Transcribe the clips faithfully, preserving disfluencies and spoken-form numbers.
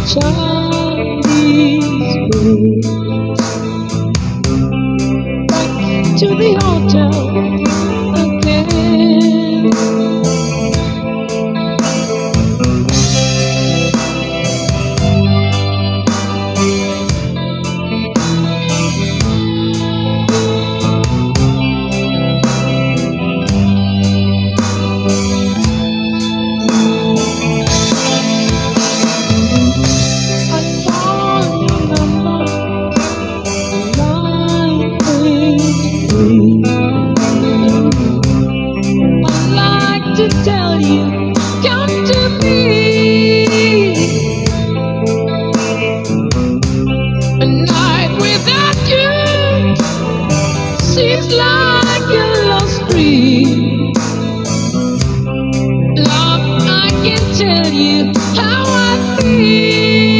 Chinese food. Back to the hotel again. To tell you, come to me. A night without you seems like a lost dream. Love, I can tell you how I feel.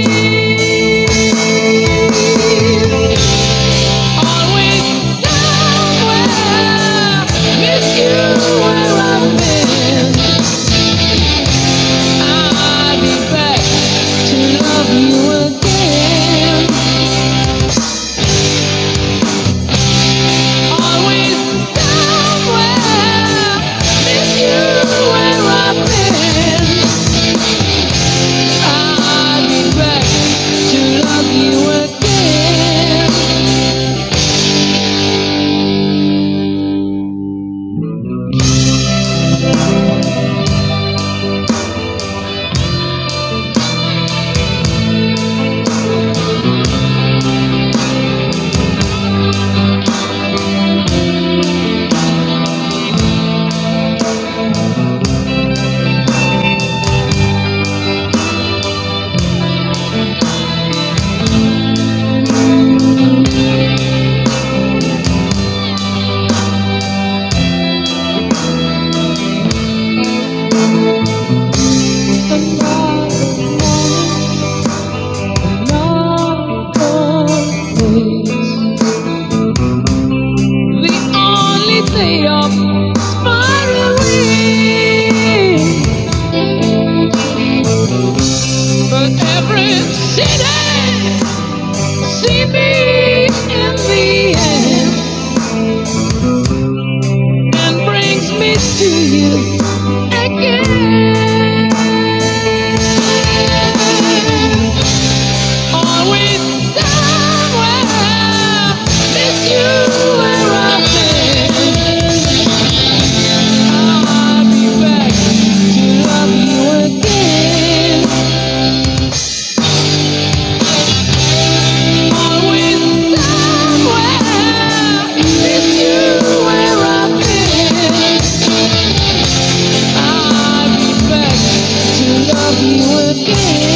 Always somewhere, miss you where I've been. But every city see me in the end and brings me to you again. Always somewhere, miss you where I've been. I'll be back to love you again. Love you again.